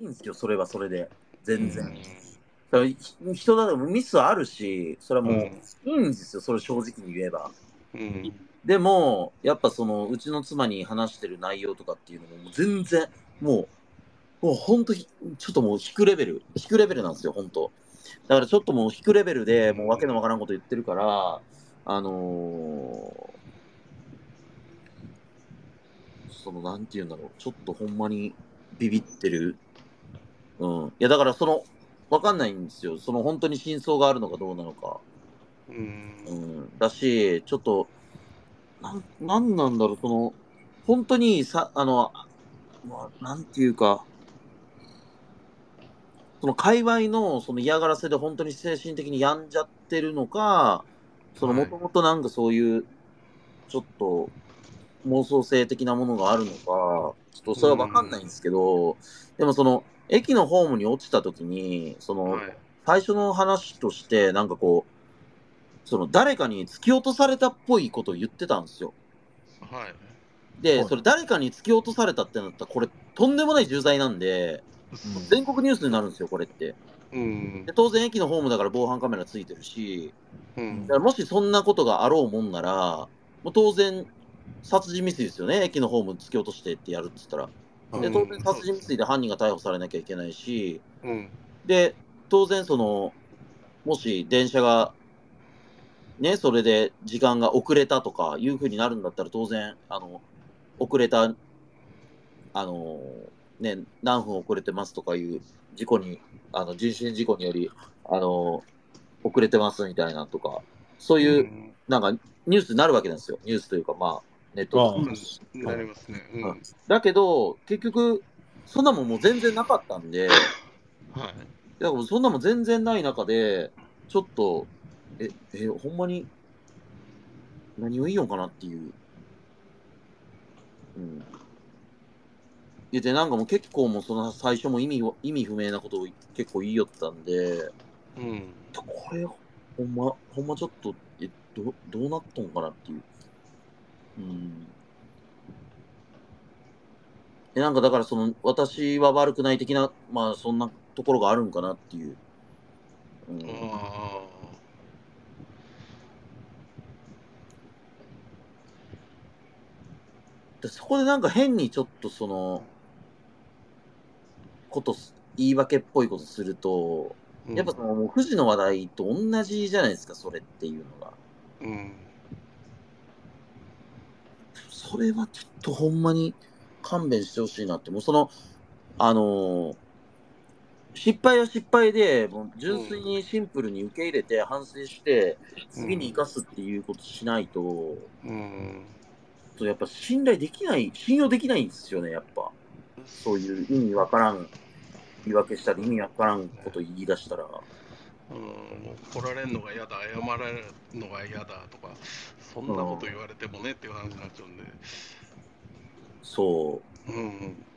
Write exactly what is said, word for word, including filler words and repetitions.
いんですよ、それはそれで。全然。 うんだからひ人だとミスはあるし、それはもううんいいんですよ、それ正直に言えば。 うんでも、やっぱその、うちの妻に話してる内容とかっていうのも、もう全然、もう、もう本当に、ちょっともう低レベル、低レベルなんですよ、本当。だからちょっともう低レベルで、もうわけのわからんこと言ってるから、あのーその、なんて言うんだろう、ちょっとほんまにビビってる。うん。いや、だからその、わかんないんですよ。その本当に真相があるのかどうなのか。 うんうん。だし、ちょっと、なん、なんなんだろう、その、本当にさ、あの、まあ、なんていうか、その界隈のその嫌がらせで本当に精神的に病んじゃってるのか、そのもはいともとなんかそういう、ちょっと妄想性的なものがあるのか、ちょっとうそれはわかんないんでんすけど、でもその、駅のホームに落ちた時に、その、 はい最初の話として、なんかこう、その誰かに突き落とされたっぽいことを言ってたんですよ。 はいで、 はい。 それ誰かに突き落とされたってなったら、これとんでもない重罪なんで、 うん全国ニュースになるんですよ、これって。 うんで、当然駅のホームだから防犯カメラついてるし、 うんだからもしそんなことがあろうもんなら、もう当然、殺人未遂ですよね。駅のホーム突き落としてってやるっつったら。で、当然うんそうですね殺人未遂で犯人が逮捕されなきゃいけないし、 うんで、当然その、もし電車がね、それで時間が遅れたとかいう風になるんだったら、当然、あの、遅れた、あの、ね、何分遅れてますとかいう事故に、あの、人身事故により、あの、遅れてますみたいなとか、そうういう、 んなんか、ニュースになるわけなんですよ。ニュースというか、まあ、ネットとか。 ああ、 まあなはい。 りますねううん。 んだけど、結局、そんなもんもう全然なかったんで、 はいだからそんなもん全然ない中で、ちょっと、え、え、ほんまに何を言いよんかなっていう。うん。言ってなんかもう結構もうその最初も意味を意味不明なことを結構言いよったんで、 うんこれ、ほんま、ほんまちょっと、え、どどうなっとんかなっていう。うん。え、なんかだからその、私は悪くない的な、まあそんなところがあるんかなっていう。うあん。 あで、そこでなんか変にちょっとその、ことす言い訳っぽいことすると、やっぱうんそのもう富士の話題と同じじゃないですか、それっていうのが。 うんそれはちょっとほんまに勘弁してほしいなって、もうその、あの、失敗は失敗で、もう純粋うんにシンプルに受け入れて反省して、次にうん生かすっていうことしないと、 うんとやっぱ信頼できない、信用できないんですよね、やっぱ。そういう意味わからん言い訳したり、意味わからんこと言い出したら。 うん、もう怒られるのが嫌だ、謝られるのが嫌だとか、そんなことうん、 言われてもねっていう話になっちゃうんで、 そう。 うん、